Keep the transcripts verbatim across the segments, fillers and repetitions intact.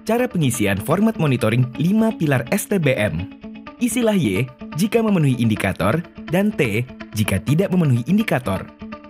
Cara pengisian format monitoring lima pilar S T B M. Isilah Y jika memenuhi indikator dan T jika tidak memenuhi indikator.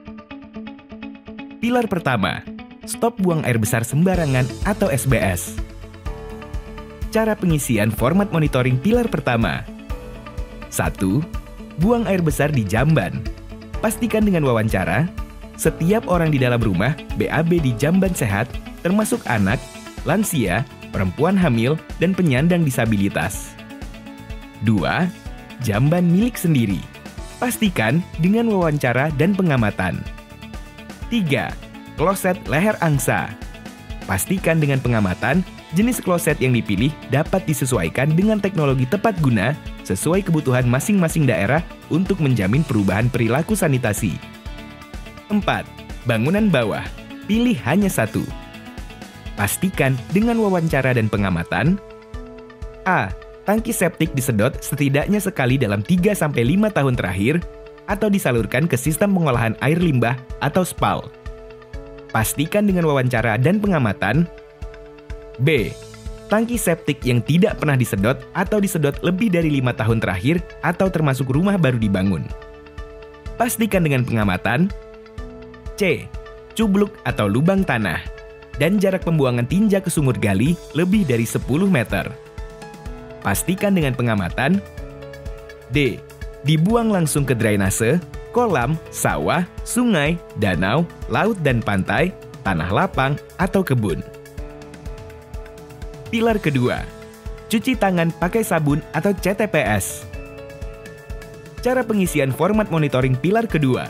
Pilar pertama, stop buang air besar sembarangan atau S B S. Cara pengisian format monitoring pilar pertama. satu. Buang air besar di jamban. Pastikan dengan wawancara, setiap orang di dalam rumah B A B di jamban sehat, termasuk anak, lansia, perempuan hamil, dan penyandang disabilitas. dua. Jamban milik sendiri. Pastikan dengan wawancara dan pengamatan. tiga. Kloset leher angsa. Pastikan dengan pengamatan, jenis kloset yang dipilih dapat disesuaikan dengan teknologi tepat guna sesuai kebutuhan masing-masing daerah untuk menjamin perubahan perilaku sanitasi. empat. Bangunan bawah. Pilih hanya satu. Pastikan dengan wawancara dan pengamatan. A. Tangki septik disedot setidaknya sekali dalam tiga sampai lima tahun terakhir atau disalurkan ke sistem pengolahan air limbah atau S P A L. Pastikan dengan wawancara dan pengamatan. B. Tangki septik yang tidak pernah disedot atau disedot lebih dari lima tahun terakhir atau termasuk rumah baru dibangun. Pastikan dengan pengamatan. C. Cubluk atau lubang tanah dan jarak pembuangan tinja ke sumur gali lebih dari sepuluh meter. Pastikan dengan pengamatan. D. Dibuang langsung ke drainase, kolam, sawah, sungai, danau, laut dan pantai, tanah lapang, atau kebun. Pilar kedua, cuci tangan pakai sabun atau C T P S. Cara pengisian format monitoring pilar kedua.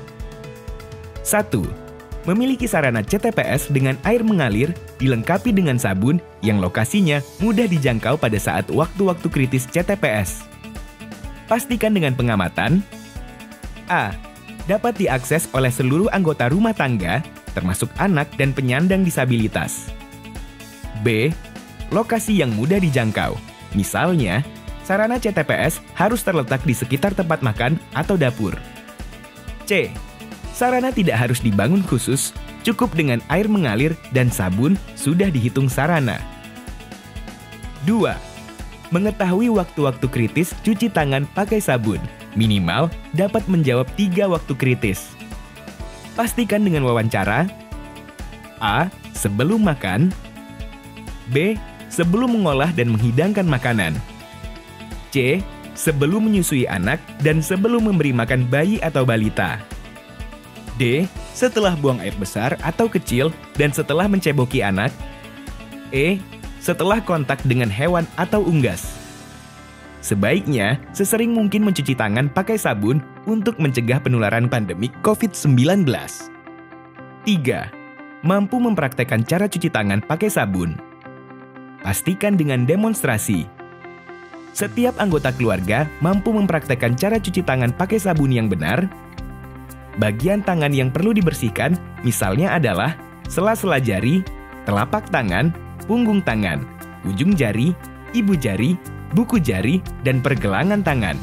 satu. Memiliki sarana C T P S dengan air mengalir dilengkapi dengan sabun yang lokasinya mudah dijangkau pada saat waktu-waktu kritis C T P S. Pastikan dengan pengamatan. A. Dapat diakses oleh seluruh anggota rumah tangga, termasuk anak dan penyandang disabilitas. B. Lokasi yang mudah dijangkau. Misalnya, sarana C T P S harus terletak di sekitar tempat makan atau dapur. C. Sarana tidak harus dibangun khusus, cukup dengan air mengalir dan sabun sudah dihitung sarana. dua. Mengetahui waktu-waktu kritis cuci tangan pakai sabun, minimal dapat menjawab tiga waktu kritis. Pastikan dengan wawancara. A. Sebelum makan. B. Sebelum mengolah dan menghidangkan makanan. C. Sebelum menyusui anak dan sebelum memberi makan bayi atau balita. D. Setelah buang air besar atau kecil dan setelah menceboki anak. E. Setelah kontak dengan hewan atau unggas. Sebaiknya, sesering mungkin mencuci tangan pakai sabun untuk mencegah penularan pandemi COVID sembilan belas. tiga. Mampu mempraktekkan cara cuci tangan pakai sabun. Pastikan dengan demonstrasi. Setiap anggota keluarga mampu mempraktekkan cara cuci tangan pakai sabun yang benar. Bagian tangan yang perlu dibersihkan misalnya adalah sela-sela jari, telapak tangan, punggung tangan, ujung jari, ibu jari, buku jari, dan pergelangan tangan.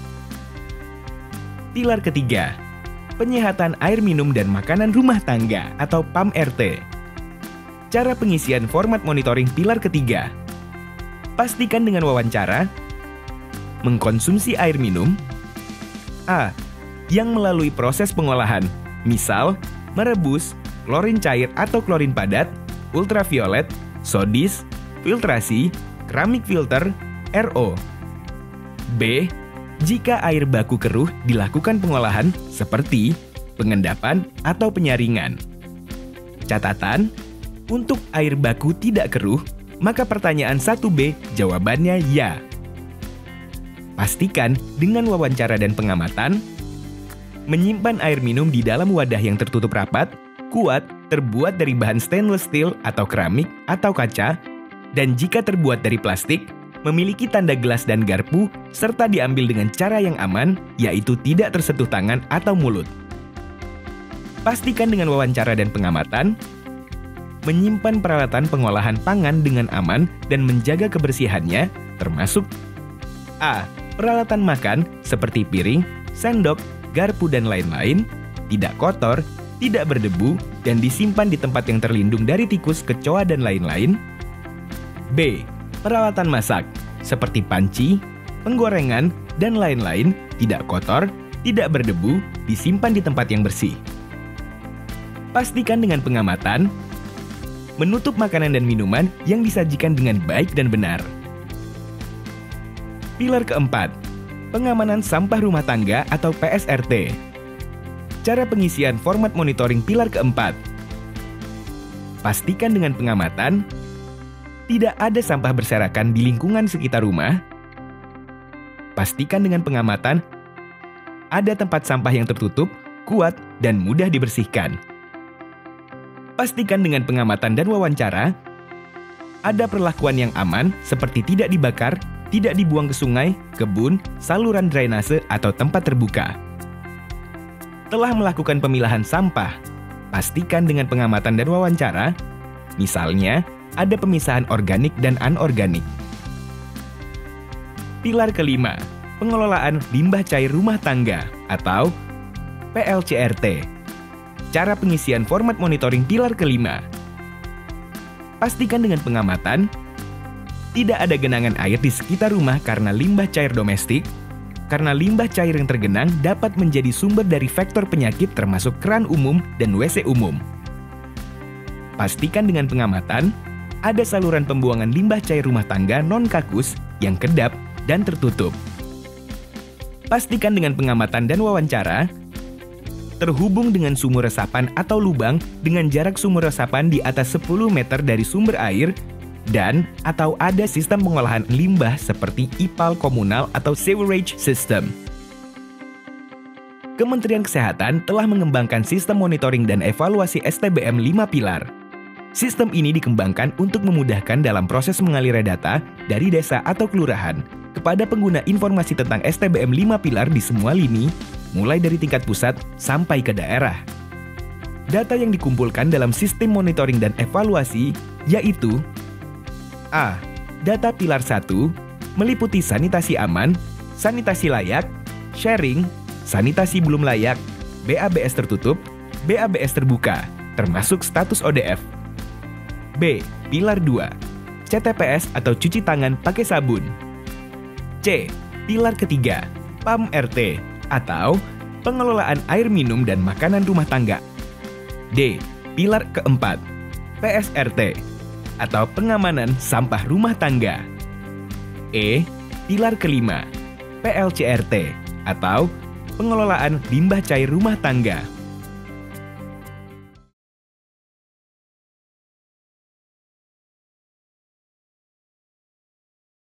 Pilar ketiga, penyehatan air minum dan makanan rumah tangga atau P A M R T. Cara pengisian format monitoring pilar ketiga. Pastikan dengan wawancara. Mengkonsumsi air minum. A. Yang melalui proses pengolahan, misal merebus, klorin cair atau klorin padat, ultraviolet, sodis, filtrasi, keramik filter, R O. B. Jika air baku keruh dilakukan pengolahan seperti pengendapan atau penyaringan. Catatan, untuk air baku tidak keruh, maka pertanyaan satu B jawabannya ya. Pastikan dengan wawancara dan pengamatan. Menyimpan air minum di dalam wadah yang tertutup rapat, kuat, terbuat dari bahan stainless steel atau keramik atau kaca, dan jika terbuat dari plastik, memiliki tanda gelas dan garpu, serta diambil dengan cara yang aman, yaitu tidak tersentuh tangan atau mulut. Pastikan dengan wawancara dan pengamatan. Menyimpan peralatan pengolahan pangan dengan aman dan menjaga kebersihannya, termasuk A. Peralatan makan seperti piring, sendok, garpu, dan lain-lain, tidak kotor, tidak berdebu, dan disimpan di tempat yang terlindung dari tikus, kecoa, dan lain-lain. B. Peralatan masak, seperti panci, penggorengan, dan lain-lain, tidak kotor, tidak berdebu, disimpan di tempat yang bersih. Pastikan dengan pengamatan, menutup makanan dan minuman yang disajikan dengan baik dan benar. Pilar keempat, pengamanan sampah rumah tangga atau P S R T. Cara pengisian format monitoring pilar keempat. Pastikan dengan pengamatan, tidak ada sampah berserakan di lingkungan sekitar rumah. Pastikan dengan pengamatan, ada tempat sampah yang tertutup, kuat, dan mudah dibersihkan. Pastikan dengan pengamatan dan wawancara, ada perlakuan yang aman seperti tidak dibakar, tidak dibuang ke sungai, kebun, saluran drainase, atau tempat terbuka. Telah melakukan pemilahan sampah, pastikan dengan pengamatan dan wawancara, misalnya ada pemisahan organik dan anorganik. Pilar kelima, pengelolaan limbah cair rumah tangga atau P L C R T. Cara pengisian format monitoring pilar kelima. Pastikan dengan pengamatan, tidak ada genangan air di sekitar rumah karena limbah cair domestik, karena limbah cair yang tergenang dapat menjadi sumber dari faktor penyakit termasuk keran umum dan W C umum. Pastikan dengan pengamatan, ada saluran pembuangan limbah cair rumah tangga non-kakus yang kedap dan tertutup. Pastikan dengan pengamatan dan wawancara, terhubung dengan sumur resapan atau lubang dengan jarak sumur resapan di atas sepuluh meter dari sumber air, dan atau ada sistem pengolahan limbah seperti I P A L komunal atau sewerage system. Kementerian Kesehatan telah mengembangkan sistem monitoring dan evaluasi S T B M lima pilar. Sistem ini dikembangkan untuk memudahkan dalam proses mengalir data dari desa atau kelurahan kepada pengguna informasi tentang S T B M lima pilar di semua lini, mulai dari tingkat pusat sampai ke daerah. Data yang dikumpulkan dalam sistem monitoring dan evaluasi yaitu A. Data pilar satu meliputi sanitasi aman, sanitasi layak, sharing, sanitasi belum layak, B A B S tertutup, B A B S terbuka, termasuk status O D F. B. Pilar dua, C T P S atau cuci tangan pakai sabun. C. Pilar ketiga, P A M R T atau pengelolaan air minum dan makanan rumah tangga. D. Pilar keempat, P S R T atau pengamanan sampah rumah tangga. E. Pilar kelima, P L C R T atau pengelolaan limbah cair rumah tangga.